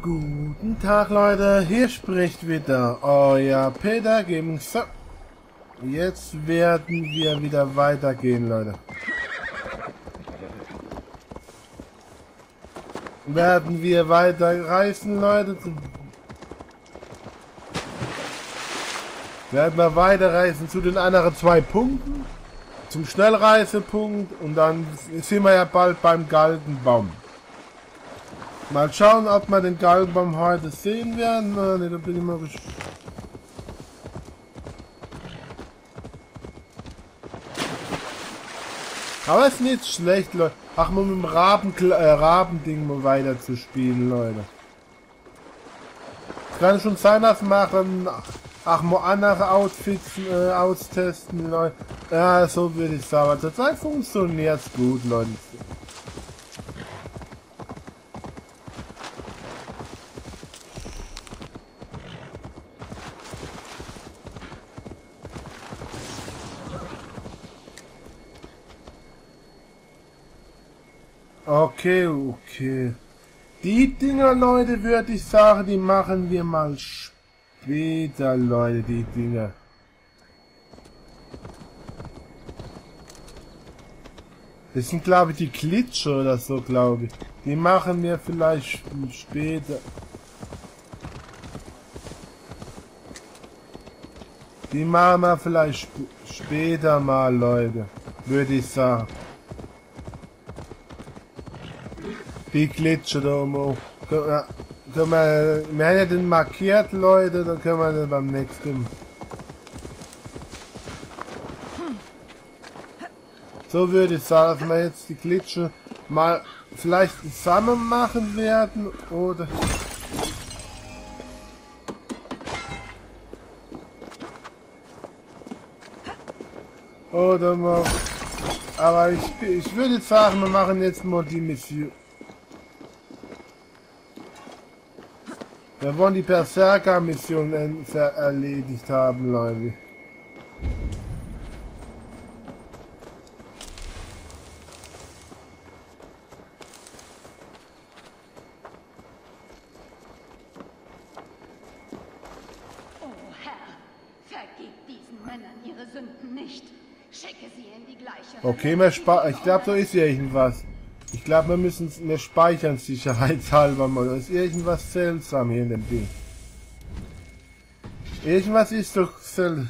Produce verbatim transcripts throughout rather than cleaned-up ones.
Guten Tag, Leute, hier spricht wieder euer Peter Gaming. So, jetzt werden wir wieder weitergehen, Leute. Werden wir weiter reisen, Leute. Werden wir weiterreisen zu den anderen zwei Punkten. Zum Schnellreisepunkt und dann sind wir ja bald beim Galgenbaum. Mal schauen, ob wir den Galgenbaum heute sehen werden. Oh, nee, da bin ich mal gespannt. Aber es ist nicht schlecht, Leute. Ach, mal mit dem Raben, äh, Rabending mal weiter zu spielen, Leute. Es kann schon sein, dass wir dann ach, mal andere Outfits äh, austesten, Leute. Ja, so würde ich sagen. Zurzeit funktioniert es gut, Leute. Okay, okay. Die Dinger, Leute, würde ich sagen, die machen wir mal später, Leute, die Dinger. Das sind, glaube ich, die Glitscher oder so, glaube ich. Die machen wir vielleicht später. Die machen wir vielleicht sp später mal, Leute, würde ich sagen. Die Glitscher da oben. Können wir, können wir, wir haben ja den markiert, Leute, dann können wir den beim nächsten. So würde ich sagen, dass wir jetzt die Glitscher mal vielleicht zusammen machen werden, oder? Oder mal. Aber ich, ich würde sagen, wir machen jetzt mal die Mission. Wir wollen die Berserker-Mission erledigt haben, Leute. Oh Herr, vergib diesen Männern ihre Sünden nicht. Schicke sie in die gleiche. Okay, wir spa ich glaube, da ist irgendwas. Ich glaube, wir müssen wir speichern sicherheitshalber mal. Da ist irgendwas seltsam hier in dem Ding. Irgendwas ist doch seltsam.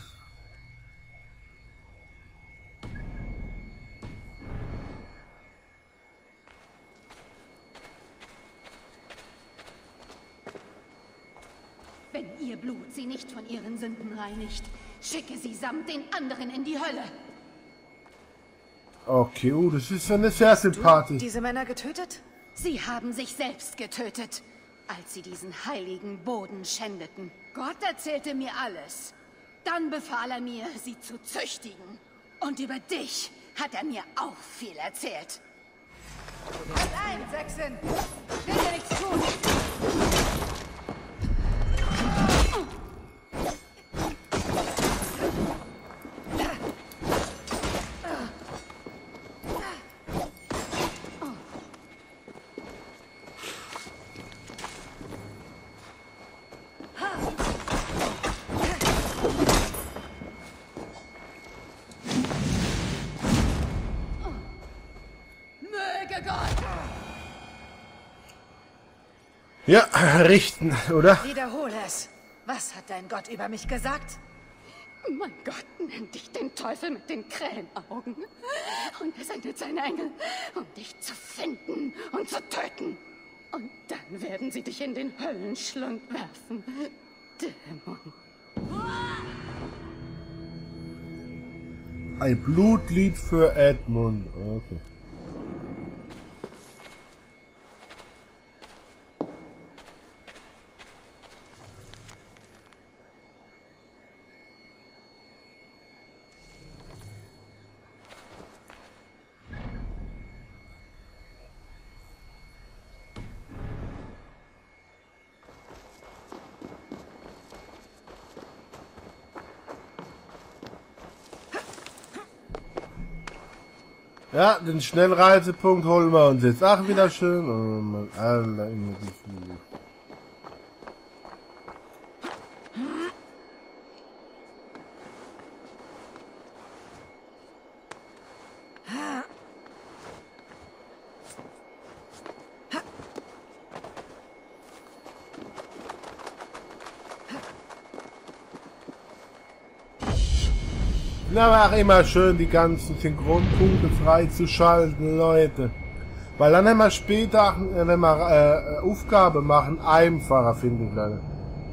Wenn ihr Blut sie nicht von ihren Sünden reinigt, schicke sie samt den anderen in die Hölle. Okay, uh, das ist eine sehr sympathisch. Diese Männer getötet? Sie haben sich selbst getötet, als sie diesen heiligen Boden schändeten. Gott erzählte mir alles. Dann befahl er mir, sie zu züchtigen. Und über dich hat er mir auch viel erzählt. Halt ein, Sechsen! Ich will dir nichts tun! Ja, richten, oder? Wiederhole es. Was hat dein Gott über mich gesagt? Mein Gott nennt dich den Teufel mit den Krähenaugen. Und er sendet seine Engel, um dich zu finden und zu töten. Und dann werden sie dich in den Höllenschlund werfen. Dämon. Ein Blutlied für Edmund. Okay. Ja, den Schnellreisepunkt holen wir uns jetzt auch wieder schön. Oh Mann, Alter, immer die Flüge. Na, war auch immer schön, die ganzen Synchronpunkte freizuschalten, Leute. Weil dann haben wir später, wenn wir äh, Aufgabe machen, einfacher, finde ich, Leute.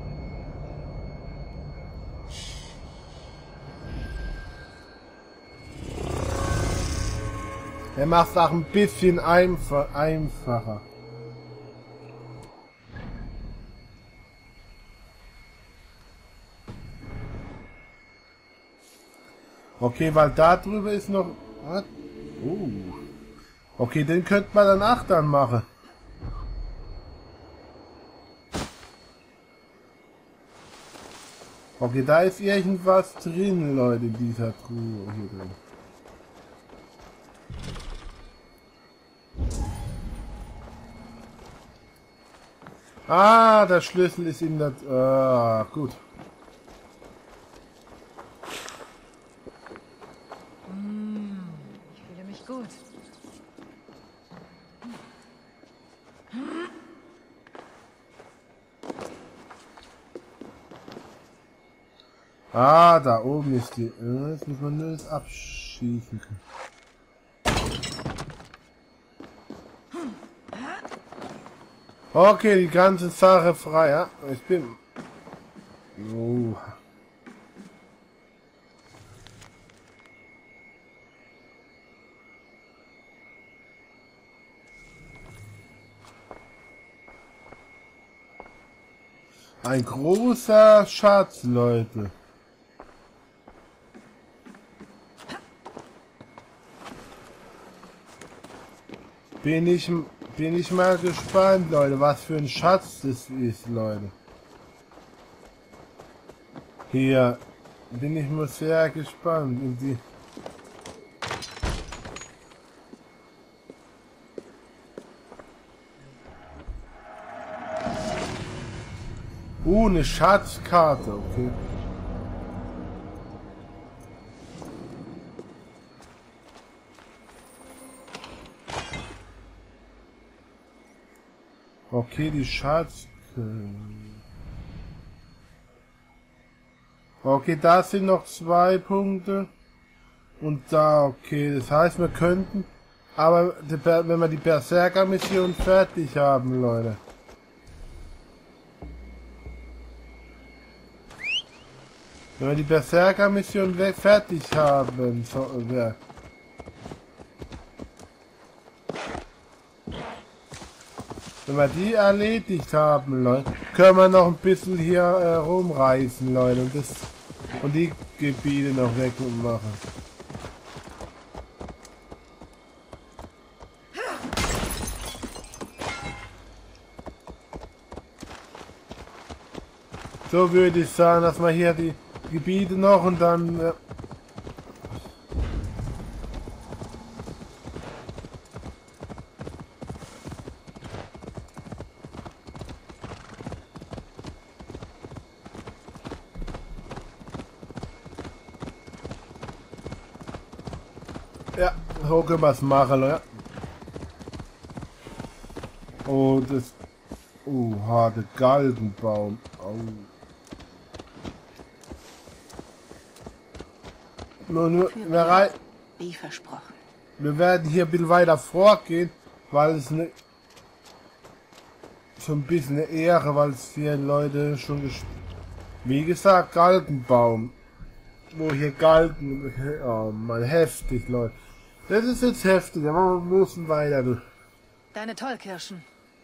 Er macht es auch ein bisschen einfach, einfacher. Okay, weil da drüber ist noch... Was? Uh. Okay, den könnte man dann auch dann machen. Okay, da ist irgendwas drin, Leute, in dieser Truhe hier drin. Ah, der Schlüssel ist in der... Ah, gut. Ich fühle mich gut. Ah, da oben ist die... Äh, jetzt muss man nur das abschießen können. Okay, die ganze Sache frei, ja? Ich bin... Oh. Ein großer Schatz, Leute. Bin ich... Bin ich mal gespannt, Leute, was für ein Schatz das ist, Leute. Hier bin ich mal sehr gespannt. In die uh, eine Schatzkarte, okay. Okay, die Schatz... Okay, da sind noch zwei Punkte. Und da, okay, das heißt, wir könnten... Aber die, wenn wir die Berserker-Mission fertig haben, Leute. Wenn wir die Berserker-Mission fertig haben, so, ja. Wenn wir die erledigt haben, Leute, können wir noch ein bisschen hier äh, rumreisen, Leute, und das und die Gebiete noch weg und machen. So würde ich sagen, dass wir hier die Gebiete noch und dann... Äh, ja, so können wir es machen, Leute. Oh, das... Oh, harte Galgenbaum. Oh. Nur, nur, wir, rei Wie versprochen. wir werden hier ein bisschen weiter vorgehen, weil es ne, so ein bisschen eine Ehre, weil es hier Leute schon gespielt. Wie gesagt, Galgenbaum. Wo hier Galgen... Oh Mann, heftig, Leute. Das ist jetzt heftig, aber wir müssen weiter. Du. Deine Tollkirschen.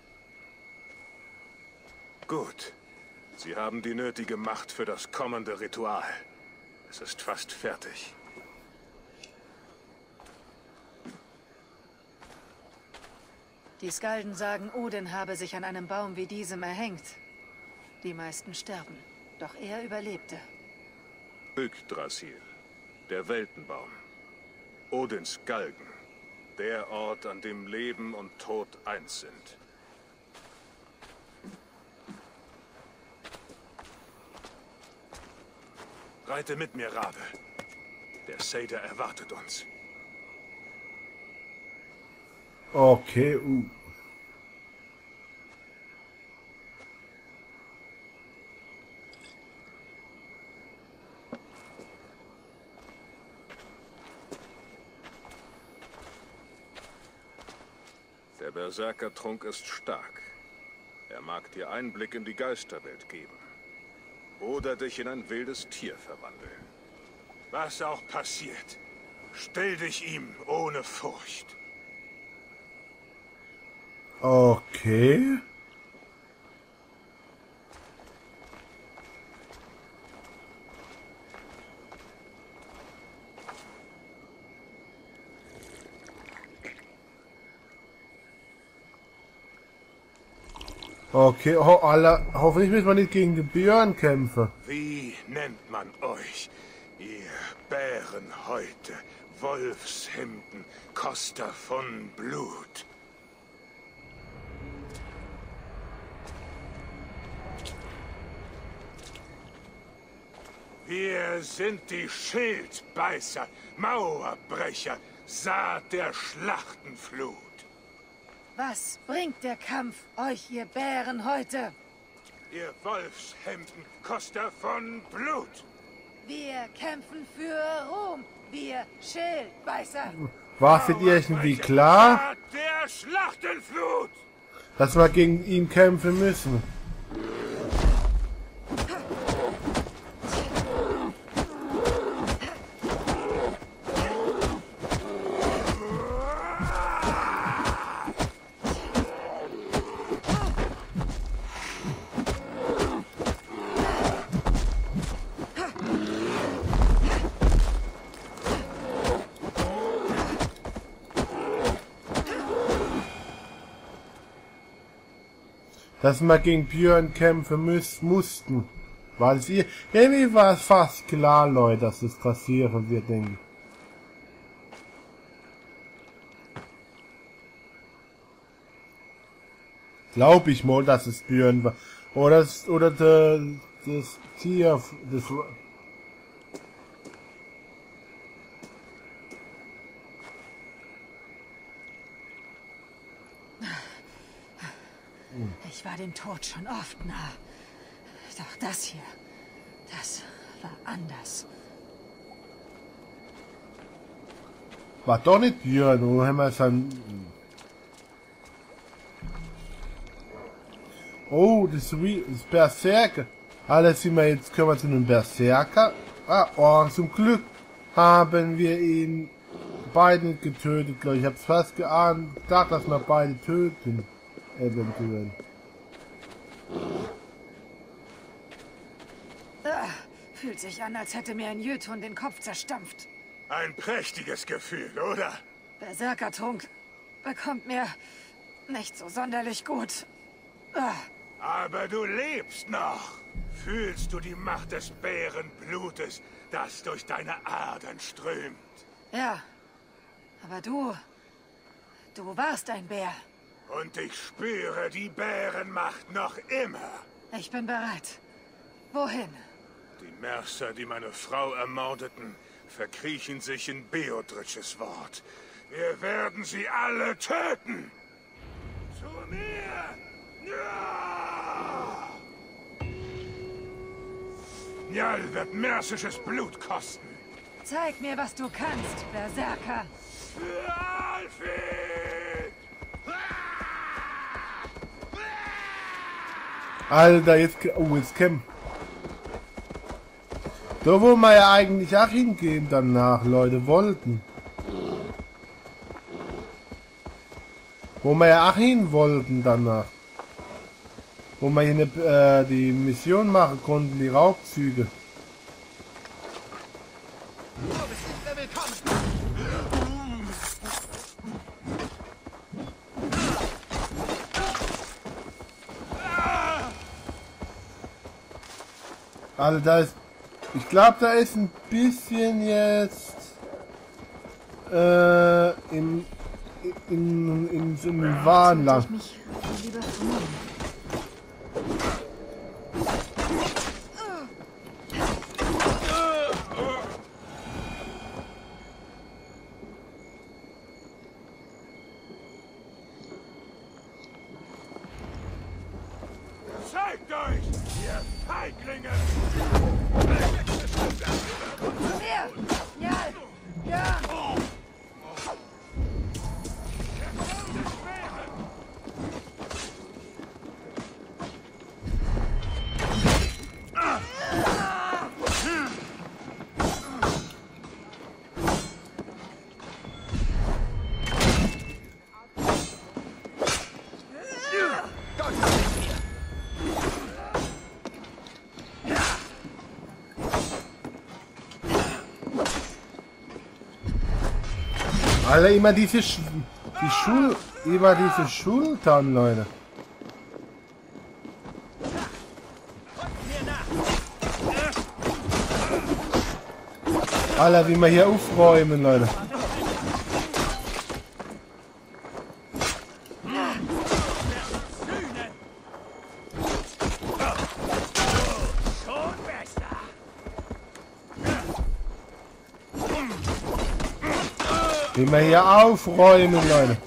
Gut. Sie haben die nötige Macht für das kommende Ritual. Es ist fast fertig. Die Skalden sagen, Odin habe sich an einem Baum wie diesem erhängt. Die meisten sterben, doch er überlebte. Yggdrasil, der Weltenbaum. Odins Galgen, der Ort, an dem Leben und Tod eins sind. Reite mit mir, Rabe. Der Seder erwartet uns. Okay, uh. Der Berserkertrunk ist stark. Er mag dir Einblick in die Geisterwelt geben. Oder dich in ein wildes Tier verwandeln. Was auch passiert, stell dich ihm ohne Furcht. Okay. Okay, ho alle, hoffentlich müssen wir nicht gegen den Björn kämpfen. Wie nennt man euch, ihr Bärenhäute, Wolfshemden, Koster von Blut? Wir sind die Schildbeißer, Mauerbrecher, Saat der Schlachtenflut. Was bringt der Kampf euch, ihr Bärenhäute? Ihr Wolfshemden, Koster von Blut. Wir kämpfen für Ruhm, wir Schildbeißer. War für dir irgendwie klar, Saat der Schlachtenflut. dass wir gegen ihn kämpfen müssen? Dass wir gegen Björn kämpfen müß, mussten. Weil sie, irgendwie war es fast klar, Leute, dass das passieren wird, denke ich. Glaub ich mal, dass es Björn war. Oder das, oder de, das Tier, das... Ich war dem Tod schon oft nah. Doch das hier, das war anders. War doch nicht Björn, wo haben wir es dann... Oh, das ist wie das Berserker. Alles sind wir jetzt, können wir zu einem Berserker. Ah, oh, zum Glück haben wir ihn beide nicht getötet, glaube ich. Ich hab's fast geahnt, gedacht, dass wir beide töten. Eventuell. Ah, fühlt sich an, als hätte mir ein Jötun den Kopf zerstampft. Ein prächtiges Gefühl, oder? Berserkertrunk bekommt mir nicht so sonderlich gut. Ah. Aber du lebst noch. Fühlst du die Macht des Bärenblutes, das durch deine Adern strömt? Ja, aber du, du warst ein Bär. Und ich spüre die Bärenmacht noch immer. Ich bin bereit. Wohin? Die Mercer, die meine Frau ermordeten, verkriechen sich in Beodriches Wort. Wir werden sie alle töten. Zu mir! Ja! Njal wird mersisches Blut kosten. Zeig mir, was du kannst, Berserker. Für Alfred! Alter, jetzt... Oh, jetzt kämpfen. Da wo wir ja eigentlich auch hingehen danach, Leute, wollten. Wo wir ja auch hin wollten danach. Wo wir hier eine, äh, die Mission machen konnten, die Raubzüge. Also da ist, ich glaube, da ist ein bisschen jetzt äh, im in, in, in, in Warnland. Zeigt euch, ihr Feiglinge! Zu mir! Ja! Ja! Alter, immer diese Sch die Schul immer diese Schultern, Leute. Alter, wie wir hier aufräumen, Leute. Wie wir hier aufräumen, Leute.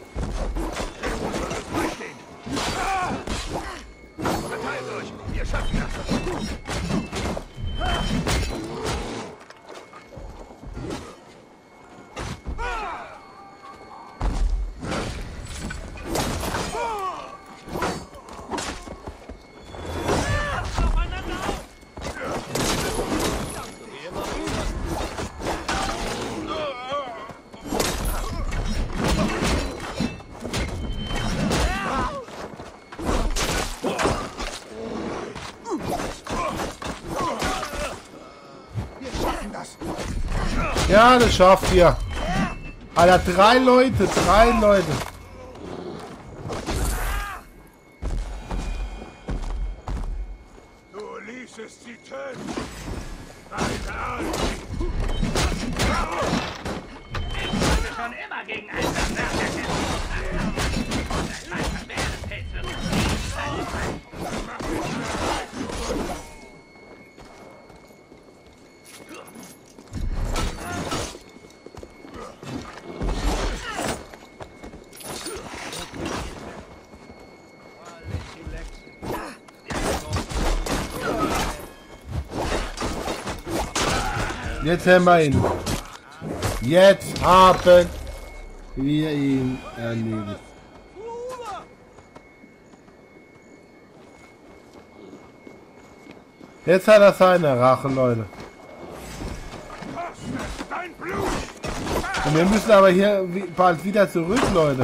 Ja, das schafft ihr. Alter, drei Leute, drei Leute. Du ließest sie töten. Deine Art. Ich wollte schon immer gegen einen Verwerter kämpfen. Mein Verwehrfeld wird nicht sein. Jetzt haben wir ihn. Jetzt haben wir ihn erledigt. Jetzt hat er seine Rache, Leute. Und wir müssen aber hier bald wieder zurück, Leute.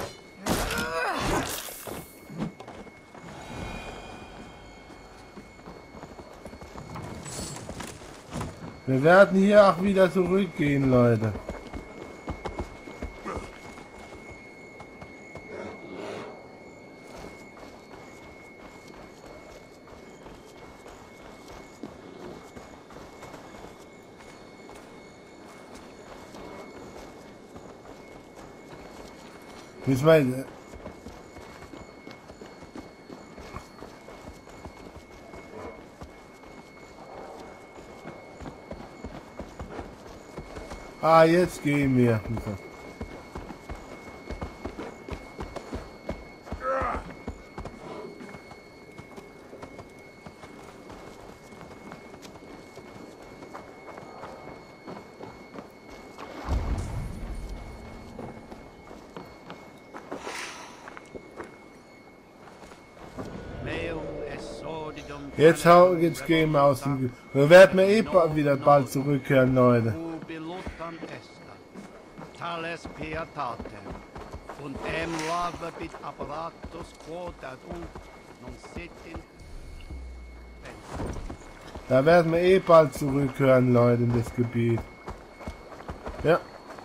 Wir werden hier auch wieder zurückgehen, Leute. Müssen wir... Ah, jetzt gehen wir. Jetzt, hau, jetzt gehen wir aus dem... Wir werden eh ba- wieder bald zurückkehren, Leute. Tales pietate, und em lava bit apparatus quod und non sit in... Da werden wir eh bald zurückkehren, Leute, in das Gebiet. Ja.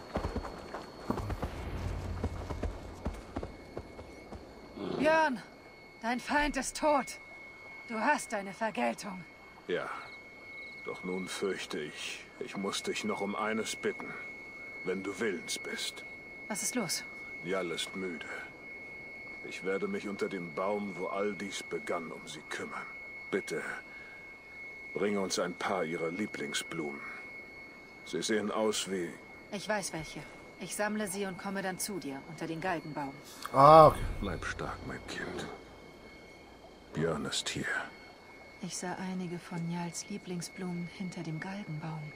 Björn, dein Feind ist tot. Du hast deine Vergeltung. Ja, doch nun fürchte ich, ich muss dich noch um eines bitten. Wenn du willens bist. Was ist los? Njal ist müde. Ich werde mich unter dem Baum, wo all dies begann, um sie kümmern. Bitte, bringe uns ein paar ihrer Lieblingsblumen. Sie sehen aus wie... Ich weiß welche. Ich sammle sie und komme dann zu dir, unter den Galgenbaum. Ah, okay. Bleib stark, mein Kind. Björn ist hier. Ich sah einige von Njals Lieblingsblumen hinter dem Galgenbaum.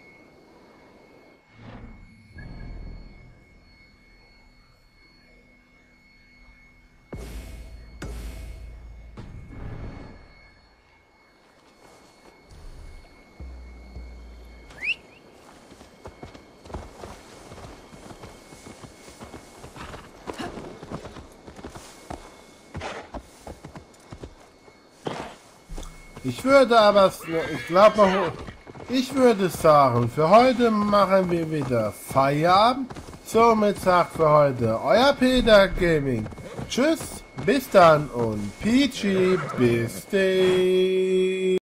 Ich würde aber, ich glaube, ich würde sagen, für heute machen wir wieder Feierabend. somit sagt für heute euer Peter Gaming. Tschüss, bis dann und Peachy, bis dann.